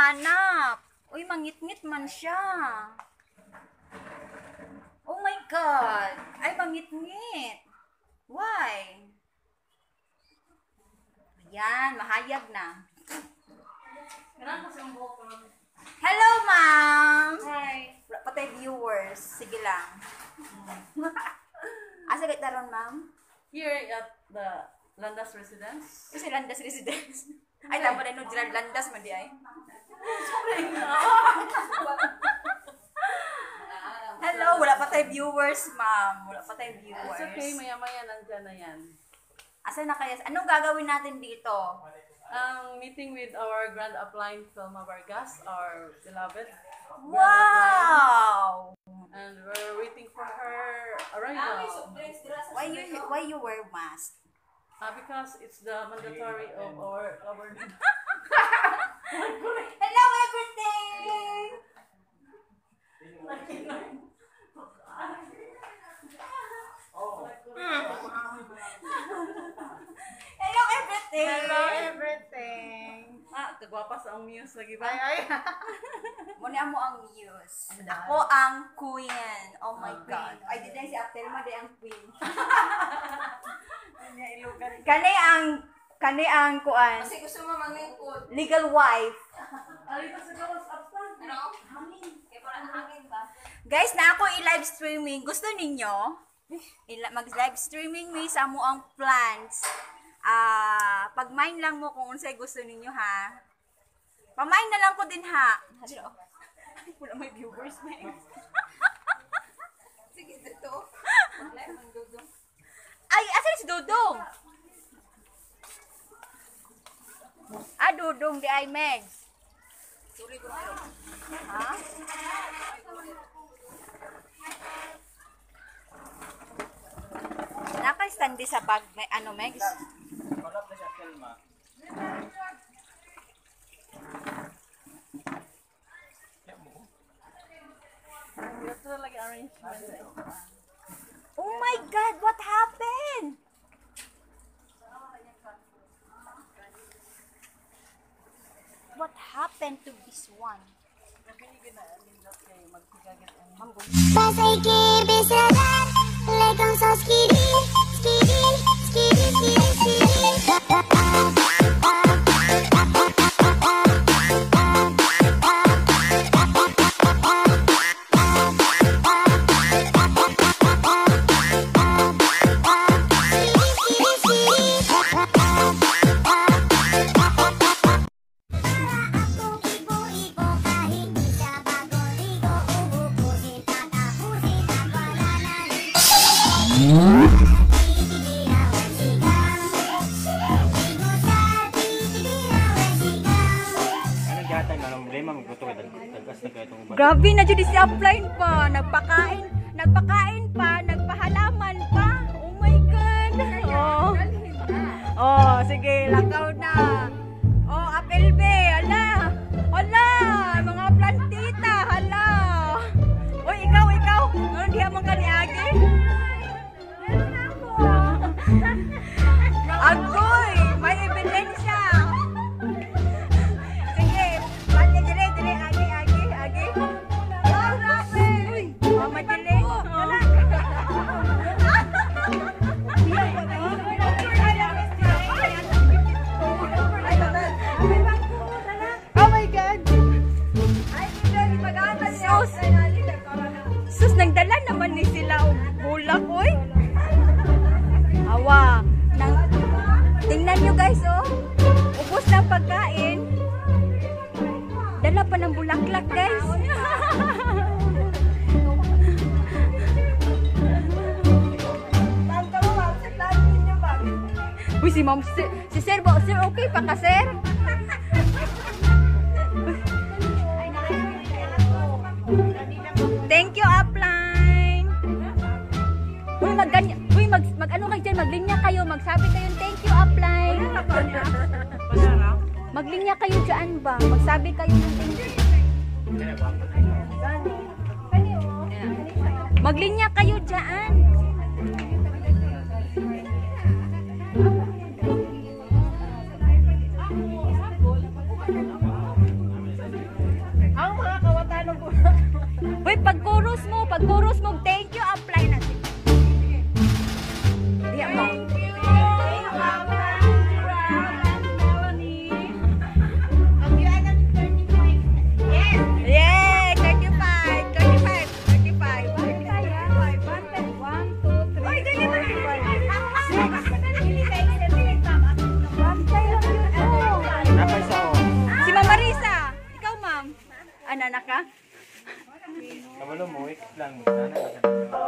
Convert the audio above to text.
naghahanap. Uy, mangit-ngit man siya. Oh my God. Ay, mangit-ngit. Why? Yan, mahayag na. Hello, ma'am. Hi. Wala pa tayo viewers. Sige lang. Asa kayo taron, ma'am? Here at the Landas Residence. Kasi Landas Residence. Ay, tama na no, Gerald Landas, mandi ay. Hello, wala pa tayo viewers, ma'am. Wala pa tayo viewers. It's okay, maya-maya nandyan na yan. Asa na kaya? Anong gagawin natin dito? Meeting with our grand upline, Felma Vargas, our beloved. Wow! And we're waiting for her arrival. Why you wear mask? Because it's the mandatory of our government. Hello, everything! Hello, everything! Hello, everything. Kagwapa sa ang muse lagi ba? Ay. Muna mo ang muse. Ako ang queen. Oh my God. Ay, di si Atelma, di ang queen. Kani ang kuan. Kasi gusto mo manglingkod. Legal wife. Alita sa gawas upstand. Ano? Hangin. Kaya parang hangin ba? Guys, na ako i-live streaming. Gusto ninyo? Mag-live streaming mi sa mo ang plans. Pag-mine lang mo kung unsay gusto ninyo, ha? Pa-mine na lang ko din, ha? Wala may viewers na eh. Sige, dito. Live ang dudong. Ay, asan si Dudong? Dudong di ay Megs. Sorry ko kayo. Ha? Naka-standi sa bag, ano, Megs? Wala pa siya Telma. Ito talaga arrangement. Oh my God, what happened? What happened to this one? Pasay kibisaran, legang sa skirin, skirin, skirin, skirin, skirin. Grabe na jud si upline pa, nagpakain pa, nagpahalaman pa. Oh my God. Oh, sige, lakaw na. Oh, apelbe, hala. Hala, mga plantita, hala. Oy, ikaw. Hindi mo kaniagi. Agoy, may ebidensya. Sige, pati dire, agi. Mama dili. Oh my God. Sus, nagdala naman ni sila og bulak, oy. Awa. Tingnan nyo guys, oh. Ubos na pagkain. Dala pa ng bulaklak, guys. Uy, si Ma'am, si Sir, Sir, okay pa ka, Sir? Thank you, upline. Uy, mag-ano kayo dyan, maglinya kayo, magsabi kayo, thank you, upline. Maglinya kayo dyan ba? Magsabi kayo ng thank you. Maglinya kayo dyan. chorus mo, pag chorus mo, thank you, apply na. Diyan mo. Yay! 35, 35, 35. Oy, dali mo na. Napay sa o. Si Ma'am Marisa. Ikaw, ma'am. Anak ka? Kabalo mo, wait lang. Sana,